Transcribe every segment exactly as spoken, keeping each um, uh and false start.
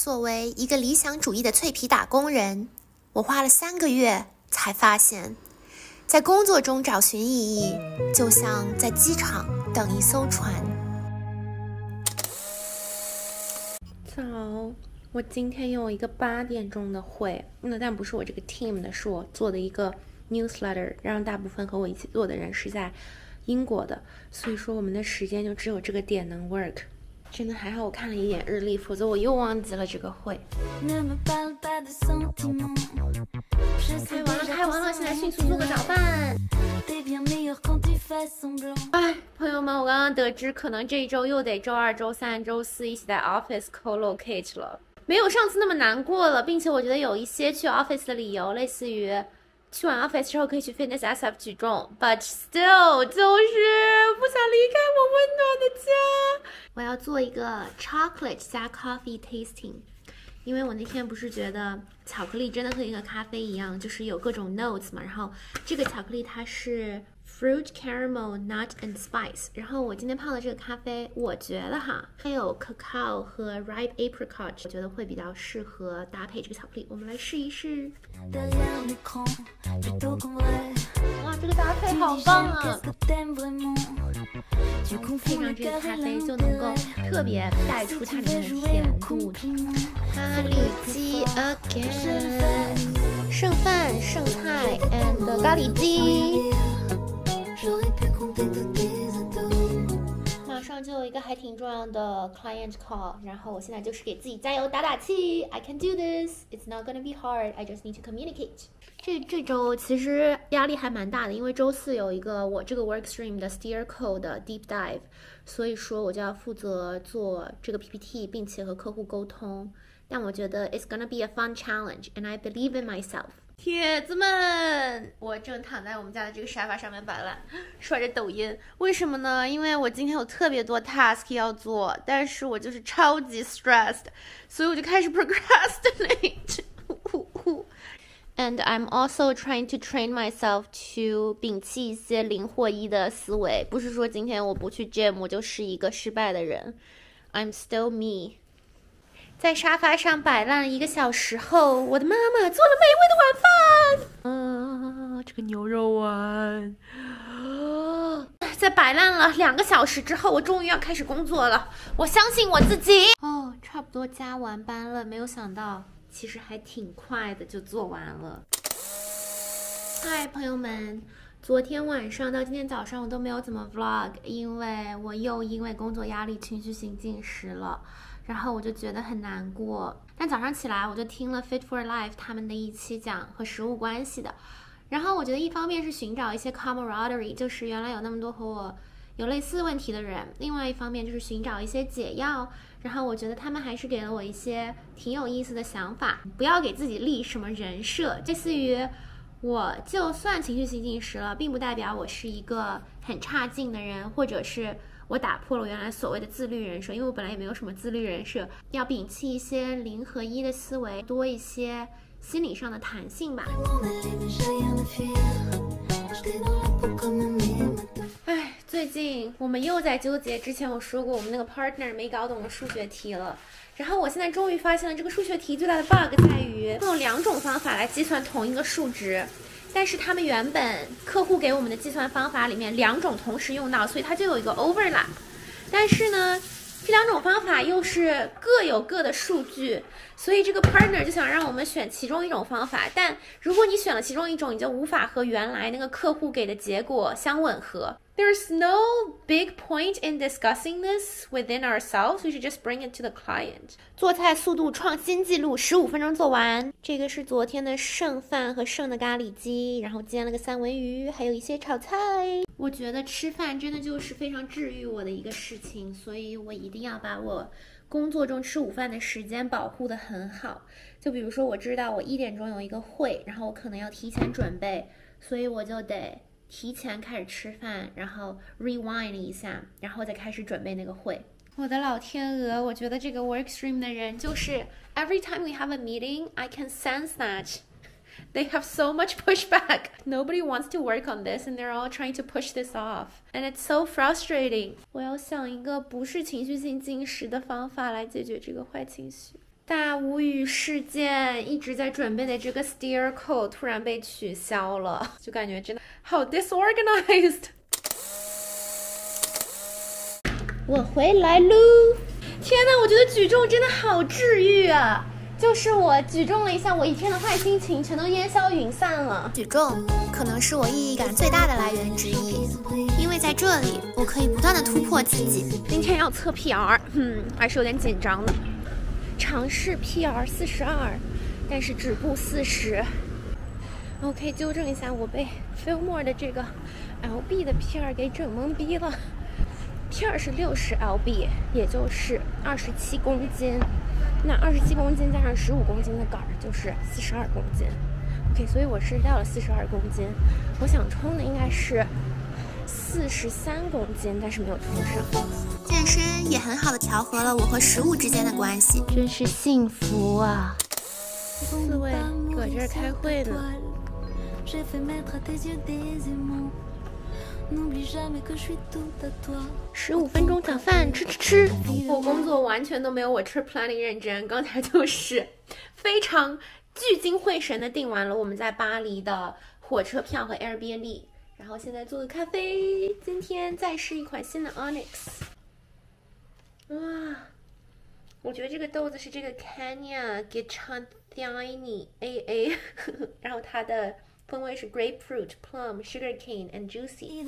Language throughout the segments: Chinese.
作为一个理想主义的脆皮打工人，我花了三个月才发现，在工作中找寻意义，就像在机场等一艘船。早，我今天有一个八点钟的会，那但不是我这个 team 的，是我做的一个 newsletter， 让大部分和我一起做的人是在英国的，所以说我们的时间就只有这个点能 work。真的还好我看了一眼日历，否则我又忘记了这个会。开完了开完了，现在迅速做个早饭。哎，朋友们，我刚刚得知可能这一周又得周二周三周四一起在 office co-locate 了，没有上次那么难过了，并且我觉得有一些去 office 的理由，类似于去完 office 之后可以去 fitness S F 举重 but still 就是不想离开我温暖的家。我要做一个 chocolate 加 coffee tasting， 因为我那天不是觉得巧克力真的可以和咖啡一样，就是有各种 notes 嘛，然后这个巧克力它是 fruit caramel nut and spice， 然后我今天泡的这个咖啡，我觉得哈还有 cacao 和 ripe apricot， 我觉得会比较适合搭配这个巧克力，我们来试一试。哇，这个搭配好棒啊！配上这个咖啡就能够特别带出它里面的甜度。咖喱鸡 again， 剩饭剩菜 and 咖喱鸡。马上就有一个还挺重要的 client call， 然后我现在就是给自己加油打打气 I can do this, it's not gonna be hard, I just need to communicate。 这这周其实压力还蛮大的，因为周四有一个我这个 workstream 的 steer code 的 deep dive， 所以说我就要负责做这个 P P T 并且和客户沟通，但我觉得 it's gonna be a fun challenge and I believe in myself。铁子们，我正躺在我们家的这个沙发上面摆烂，刷着抖音。为什么呢？因为我今天有特别多 task 要做，但是我就是超级 stressed， 所以我就开始 procrastinate。And I'm also trying to train myself to 摒弃一些零或一的思维，不是说今天我不去 gym 我就是一个失败的人。I'm still me。在沙发上摆烂了一个小时后，我的妈妈做了美味的晚饭。啊，这个牛肉丸。在摆烂了两个小时之后，我终于要开始工作了。我相信我自己。哦，差不多加完班了，没有想到其实还挺快的就做完了。嗨，朋友们，昨天晚上到今天早上我都没有怎么 vlog， 因为我又因为工作压力情绪性进食了。然后我就觉得很难过，但早上起来我就听了 Fit for Life 他们的一期讲和食物关系的，然后我觉得一方面是寻找一些 camaraderie， 就是原来有那么多和我有类似问题的人，另外一方面就是寻找一些解药，然后我觉得他们还是给了我一些挺有意思的想法，不要给自己立什么人设，类似于我就算情绪性进食了，并不代表我是一个很差劲的人，或者是我打破了我原来所谓的自律人设，因为我本来也没有什么自律人设，要摒弃一些零和一的思维，多一些心理上的弹性吧。哎，最近我们又在纠结，之前我说过我们那个 partner 没搞懂的数学题了，然后我现在终于发现了这个数学题最大的 bug 在于有两种方法来计算同一个数值，但是他们原本客户给我们的计算方法里面两种同时用到，所以它就有一个 overlap。但是呢，这两种方法又是各有各的数据，所以这个 partner 就想让我们选其中一种方法，但如果你选了其中一种，你就无法和原来那个客户给的结果相吻合。There's no big point in discussing this within ourselves. We should just bring it to the client. 做菜速度创新纪录，十五分钟做完。这个是昨天的剩饭和剩的咖喱鸡，然后煎了个三文鱼，还有一些炒菜。我觉得吃饭真的就是非常治愈我的一个事情，所以我一定要把我工作中吃午饭的时间保护得很好。就比如说我知道我一点钟有一个会，然后我可能要提前准备，所以我就得提前开始吃饭，然后 rewind 一下，然后再开始准备那个会。我的老天鹅，我觉得这个 workstream 的人就是 every time we have a meeting, I can sense that they have so much pushback. Nobody wants to work on this and they're all trying to push this off. And it's so frustrating. 我要想一个不是情绪性进食的方法来解决这个坏情绪。 大无语事件，一直在准备的这个 steer code 突然被取消了，就感觉真的好 disorganized。我回来喽！天哪，我觉得举重真的好治愈啊！就是我举重了一下，我一天的坏心情全都烟消云散了。 举重可能是我意义感最大的来源之一，因为在这里我可以不断的突破自己。 今天要测 P R， 嗯，还是有点紧张的。尝试 P R 四十二，但是止步四十。OK， 纠正一下，我被 Fillmore 的这个 L B 的 P R 给整懵逼了。P R 是六十 L B， 也就是二十七公斤。那二十七公斤加上十五公斤的杆儿就是四十二公斤。OK， 所以我是掉了四十二公斤。我想冲的应该是四十三公斤，但是没有冲上。 健身也很好的调和了我和食物之间的关系， 真是幸福啊！四位搁这儿开会呢。十五分钟早饭吃吃吃。我工作完全都没有我 trip planning 认真，刚才就是非常聚精会神的订完了我们在巴黎的火车票和 Airbnb， 然后现在做个咖啡。今天再试一款新的 Onyx。哇，我觉得这个豆子是这个 Kenya Gichantiani A A， 然后它的风味是 grapefruit, plum, sugar cane and juicy。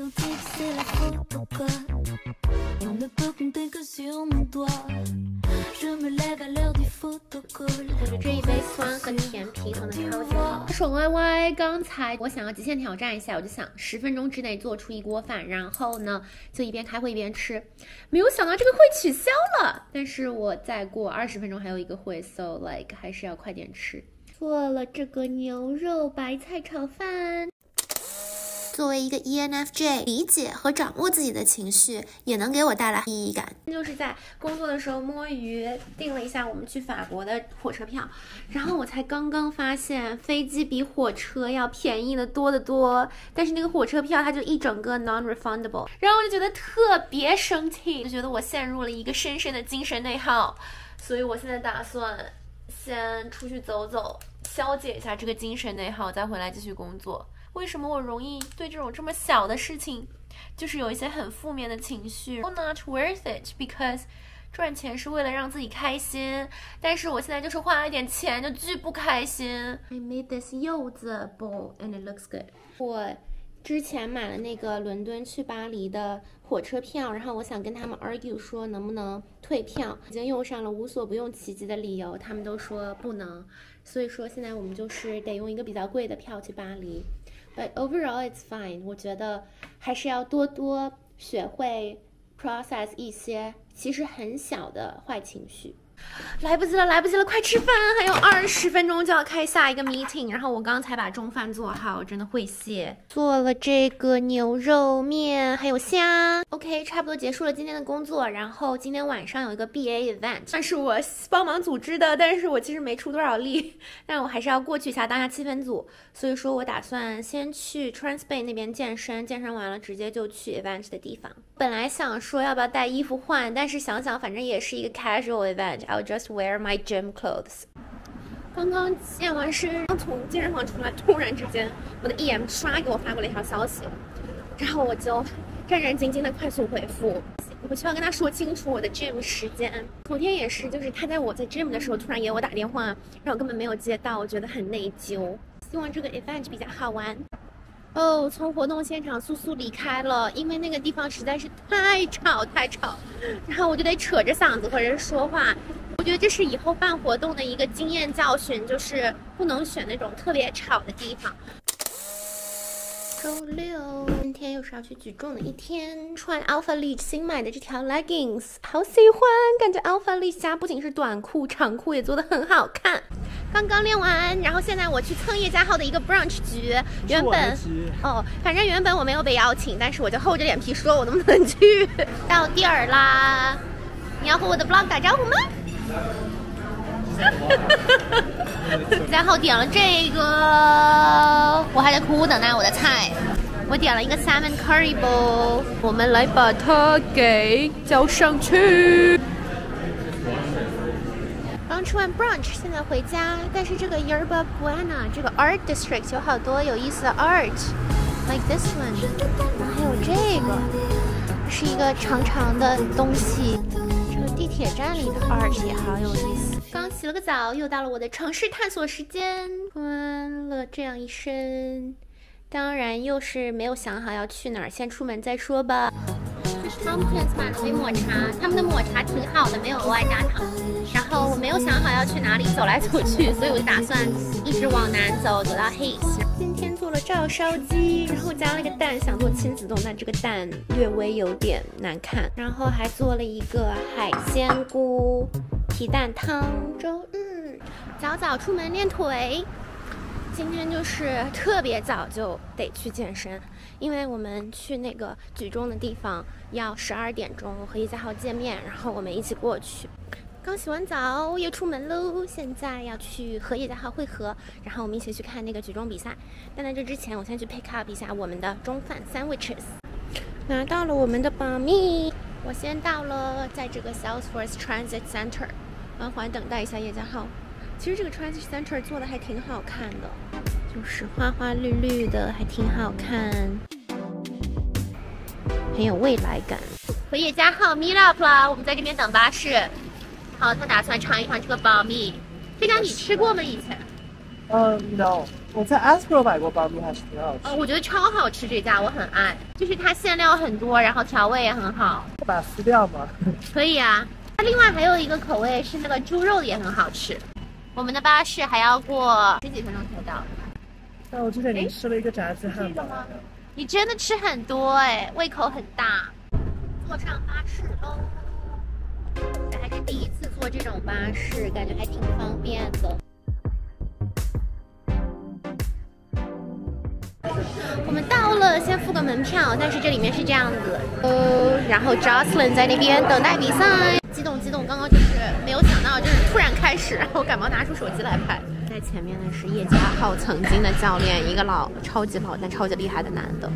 我觉得这一杯酸和甜平衡的超级好。爽歪歪，刚才我想要极限挑战一下，我就想十分钟之内做出一锅饭，然后呢就一边开会一边吃。没有想到这个会取消了，但是我再过二十分钟还有一个会 ，so like 还是要快点吃。做了这个牛肉白菜炒饭。 作为一个 E N F J， 理解和掌握自己的情绪也能给我带来意义感。 就是在工作的时候摸鱼，订了一下我们去法国的火车票，然后我才刚刚发现飞机比火车要便宜的多得多，但是那个火车票它就一整个 non-refundable， 然后我就觉得特别生气，就觉得我陷入了一个深深的精神内耗，所以我现在打算先出去走走，消解一下这个精神内耗，再回来继续工作。为什么我容易对这种这么小的事情就是有一些很负面的情绪？ Not worth it because 赚钱是为了让自己开心，但是我现在就是花了一点钱就巨不开心。 I made this 柚子 bowl and it looks good。 我之前买了那个伦敦去巴黎的火车票，然后我想跟他们 argue 说能不能退票，已经用上了无所不用其极的理由，他们都说不能，所以说现在我们就是得用一个比较贵的票去巴黎。But overall it's fine， 我觉得还是要多多学会 process 一些其实很小的坏情绪。来不及了，来不及了，快吃饭！还有二十分钟就要开下一个 meeting， 然后我刚才把中饭做好，真的会谢。做了这个牛肉面，还有虾。OK， 差不多结束了今天的工作，然后今天晚上有一个 B A event， 那是我帮忙组织的，但是我其实没出多少力，但我还是要过去一下当下气氛组，所以说我打算先去 Transbay 那边健身，健身完了直接就去 event 的地方。本来想说要不要带衣服换，但是想想反正也是一个 casual event。I'll just wear my gym clothes。 刚刚健完身，刚从健身房出来，突然之间我的 E M 刷给我发过了一条消息，然后我就战战兢兢的快速回复，我需要跟他说清楚我的 gym 时间。昨天也是，就是他在我在 gym 的时候突然给我打电话，然后我根本没有接到，我觉得很内疚。希望这个 event 比较好玩。哦，从活动现场速速离开了，因为那个地方实在是太吵太吵，然后我就得扯着嗓子和人说话。我觉得这是以后办活动的一个经验教训，就是不能选那种特别吵的地方。周六，今天又是要去举重的一天，穿 Alpha Lee 新买的这条 leggings， 好喜欢，感觉 Alpha Lee 家不仅是短裤，长裤也做得很好看。刚刚练完，然后现在我去蹭叶家号的一个 brunch 局，原本哦，反正原本我没有被邀请，但是我就厚着脸皮说我能不能去。到地儿啦，你要和我的 vlog 打招呼吗？然后点了这个，我还在苦苦等待我的菜。我点了一个 salmon curry bowl， 我们来把它给浇上去。刚刚吃完 brunch， 现在回家。但是这个 Yerba Buena 这个 Art District 有好多有意思的 art，like this one， 然后还有这个，是一个长长的东西。这个地铁站里的 art 也好有意思。刚洗了个澡，又到了我的城市探索时间，穿了这样一身。当然又是没有想好要去哪儿，先出门再说吧。这是 Tomkins 买的杯抹茶，他们的抹茶挺好的，没有额外加糖。然后我没有想好要去哪里，走来走去，所以我就打算一直往南走，走到 Hayes。今天做了照烧鸡，然后加了个蛋，想做亲子冻，但这个蛋略微有点难看。然后还做了一个海鲜菇皮蛋汤。周日早早出门练腿。今天就是特别早就得去健身，因为我们去那个举重的地方要十二点钟和叶家浩见面，然后我们一起过去。刚洗完澡又出门喽，现在要去和叶家浩会合，然后我们一起去看那个举重比赛。但在这之前，我先去 pick up 一下我们的中饭 sandwiches。拿到了我们的保密，我先到了，在这个 Salesforce Transit Center， 缓缓等待一下叶家浩。其实这个 Transit Center 做的还挺好看的，就是花花绿绿的，还挺好看，很有未来感。和叶家浩 meet up 了，我们在这边等巴士。好，他打算尝一尝这个保密。这家你吃过吗？以前？ 嗯、uh, ，no， 我在 Astro 买过保密，还是挺好吃。 呃，我觉得超好吃，这家我很爱，就是它馅料很多，然后调味也很好。 把它撕掉吗？ 可以啊。它另外还有一个口味是那个猪肉的，也很好吃。我们的巴士还要过十几分钟才到。 但我之前已经吃了一个炸鸡汉堡。 你真的吃很多哎，胃口很大。坐上巴士喽，这还是第一次坐这种巴士，感觉还挺方便的。我们到了，先付个门票，但是这里面是这样子，呃，然后 Jocelyn 在那边等待比赛，激动激动，刚刚就是没有想到，就是突然开始，然后赶忙拿出手机来拍。在前面的是叶家浩曾经的教练，一个老超级老但超级厉害的男的。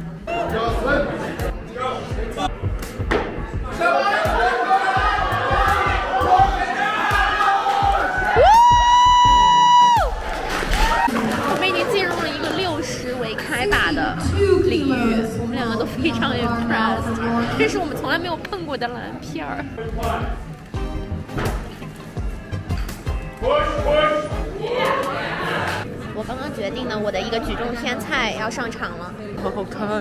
我们已经进入了一个六十为开把的领域，我们两个都非常 impressed， 这是我们从来没有碰过的蓝片儿。我刚刚决定了我的一个举重天菜要上场了， 好好看。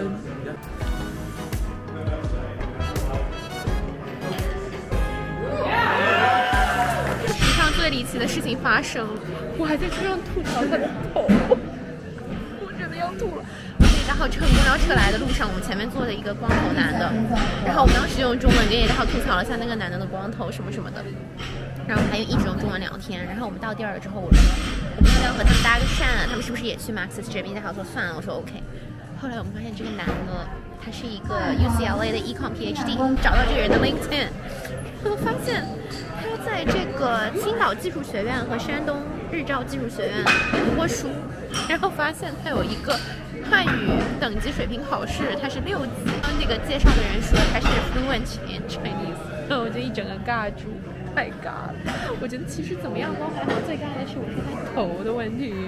史上最离奇的事情发生，我还在车上吐槽他的头，我真的要吐了。然后乘公交车来的路上，我们前面坐的一个光头男的，然后我们当时用中文跟叶家浩吐槽了一下那个男的的光头什么什么的，然后还有一直用中文聊天。然后我们到地儿了之后，我说我们要不要和他们搭个讪啊？他们是不是也去 Maxis 这边？叶家浩说算了，我说 OK。后来我们发现这个男的他是一个 U C L A 的 Econ PhD， 找到这个人的 LinkedIn， 然后发现他在这个青岛技术学院和山东日照技术学院读过书，然后发现他有一个汉语等级水平考试，他是六级。那个介绍的人说他是 fluent in Chinese， 然后我就一整个尬住，太尬了。我觉得其实怎么样都还好，最尬的是我是他头的问题。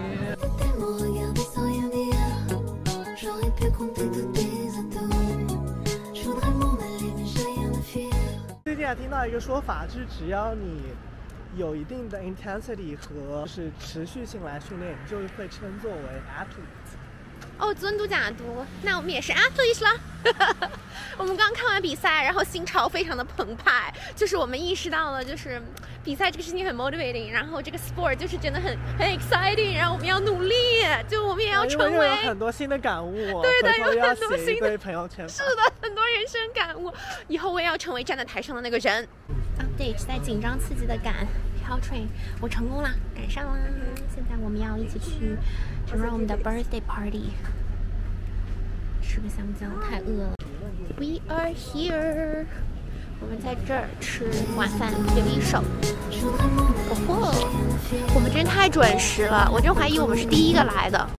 最近还听到一个说法，就是只要你有一定的 intensity 和就是持续性来训练，你就会称作为 athlete。 哦，尊嘟假嘟，那我们也是 athlete 了。我们刚看完比赛，然后心潮非常的澎湃，就是我们意识到了，就是比赛这个事情很 motivating， 然后这个 sport 就是真的很很 exciting， 然后我们要努力，就我们也要成为。 有很多新的感悟， 对的，有很多新的朋友圈。 是的，很多人生感悟，以后我也要成为站在台上的那个人。Update 在紧张刺激的赶。Train， 我成功了，赶上了。现在我们要一起去 Jerome 的 birthday party， 吃个香蕉，太饿了。We are here， 我们在这儿吃晚饭，留一手。哦吼，我们真太准时了，我真怀疑我们是第一个来的。